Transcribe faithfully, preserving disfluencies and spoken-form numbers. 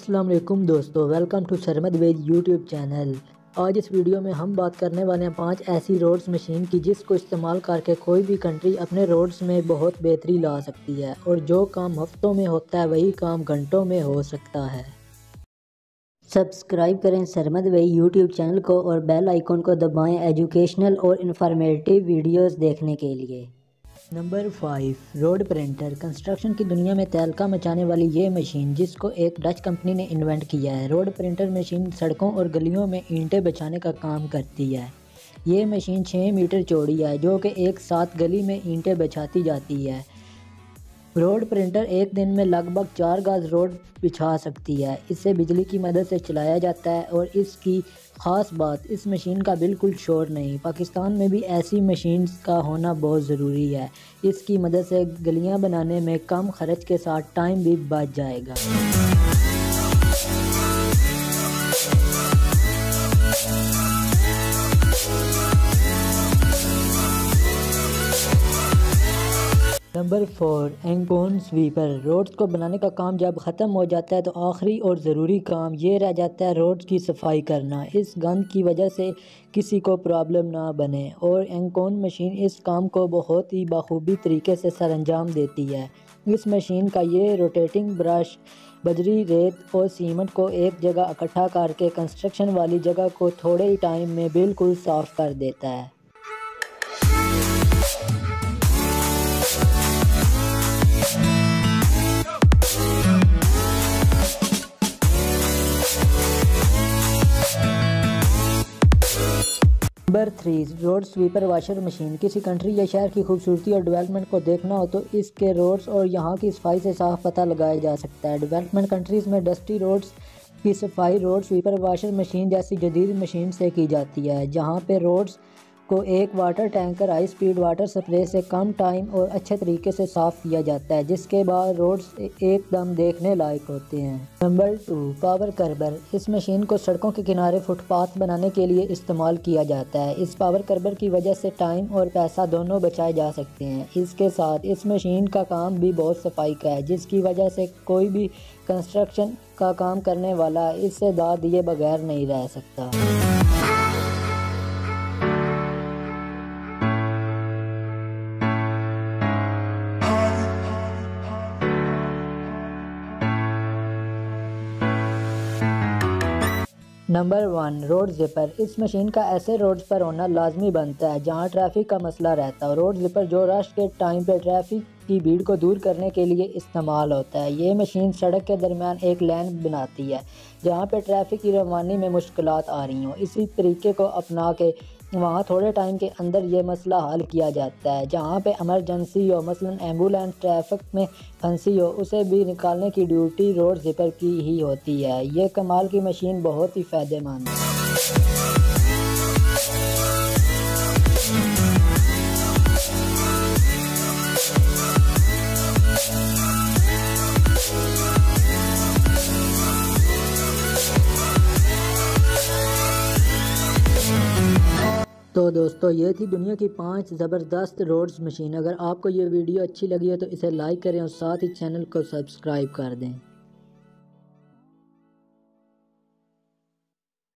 السلام علیکم دوستو، ویلکم ٹو سرمد ویج یوٹیوب چینل۔ آج اس ویڈیو میں ہم بات کرنے والے ہیں پانچ ایسی روڈز مشین کی جس کو استعمال کر کے کوئی بھی کنٹری اپنے روڈز میں بہت بہتری لا سکتی ہے، اور جو کام ہفتوں میں ہوتا ہے وہی کام گھنٹوں میں ہو سکتا ہے۔ سبسکرائب کریں سرمد ویج یوٹیوب چینل کو اور بیل آئیکن کو دبائیں ایجوکیشنل اور انفارمیٹیو ویڈیوز دیکھنے کے لیے۔ Number five, road printer. Construction کی دنیا میں تہلکہ مچانے والی یہ مشین، جس کو ایک ڈچ کمپنی نے انوینٹ کیا ہے۔ روڈ پرنٹر مشین سڑکوں اور گلیوں میں اینٹیں بچھانے کا کام کرتی ہے۔ یہ مشین چھ میٹر چوڑی ہے، جو کہ ایک ساتھ گلی میں اینٹیں بچھاتی جاتی ہے۔ روڈ پرنٹر ایک دن میں لگ بھگ چار گز روڈ بچھا سکتی ہے۔ اسے بجلی کی مدد سے چلایا جاتا ہے، اور اس کی خاص بات، اس مشین کا بالکل شور نہیں۔ پاکستان میں بھی ایسی مشینز کا ہونا بہت ضروری ہے۔ اس کی مدد سے گلیاں بنانے میں کم خرچ کے ساتھ ٹائم بھی بچ جائے گا۔ نمبر فور، اینکون سویپر۔ روڈز کو بنانے کا کام جب ختم ہو جاتا ہے تو آخری اور ضروری کام یہ رہ جاتا ہے روڈز کی صفائی کرنا، اس گند کی وجہ سے کسی کو پرابلم نہ بنے، اور اینکون مشین اس کام کو بہت ہی بخوبی طریقے سے سر انجام دیتی ہے۔ اس مشین کا یہ روٹیٹنگ برش بجری، ریت اور سیمنٹ کو ایک جگہ اکٹھا کر کے کنسٹرکشن والی جگہ کو تھوڑے ہی ٹائم میں بالکل صاف کر دیتا ہے۔ Number three, road sweeper washer machine. کسی کنٹری یا شہر کی خوبصورتی اور ڈیولپمنٹ کو دیکھنا ہو تو اس کے روڈز اور یہاں کی صفائی سے صاف پتہ لگایا جا سکتا ہے۔ ڈیولپمنٹ کنٹریز میں ڈسٹی روڈز کی صفائی روڈ سویپر واشر مشین جیسی جدید مشین سے کی جاتی ہے، جہاں پہ روڈز کو ایک water tanker high speed water spray سے کم ٹائم اور اچھے طریقے سے صاف کیا جاتا ہے، جس کے بعد روڈز ایک دم دیکھنے لائق ہوتے ہیں۔ Number two, power curber. اس مشین کو سڑکوں کے کنارے فٹ پاتھ بنانے کے لیے استعمال کیا جاتا ہے۔ اس پاور کربر کی وجہ سے ٹائم اور پیسہ دونوں بچائے جا سکتے ہیں۔ اس کے ساتھ اس مشین کا کام بھی بہت صفائی کا ہے، جس کی وجہ سے کوئی بھی کنسٹرکشن کا کام کرنے والا اس سے داد دیے بغیر نہیں رہ سکتا۔ Number one, road zipper. اس مشین کا ایسے روڈز پر ہونا لازمی بنتا ہے جہاں ٹریفک کا مسئلہ رہتا ہے۔ روڈ زپر جو رش کے ٹائم پہ ٹریفک کی بھیڑ کو دور کرنے کے لیے استعمال ہوتا ہے۔ یہ مشین سڑک کے درمیان ایک لین بناتی ہے جہاں پہ ٹریفک کی روانی میں مشکلات آ رہی ہوں۔ اسی طریقے کو اپنا کے وہاں تھوڑے ٹائم کے اندر یہ مسئلہ حل کیا جاتا ہے۔ جہاں پہ ایمرجنسی ہو، مثلاً ایمبولینس ٹریفک میں پھنسی ہو، اسے بھی نکالنے کی ڈیوٹی روڈ زپر کی ہی ہوتی ہے۔ یہ کمال کی مشین بہت ہی فائدہ مند ہے۔ تو دوستو، یہ تھی دنیا کی پانچ زبردست روڈز مشین۔ اگر آپ کو یہ ویڈیو اچھی لگی ہے تو اسے لائک کریں اور ساتھ ہی چینل کو سبسکرائب کر دیں۔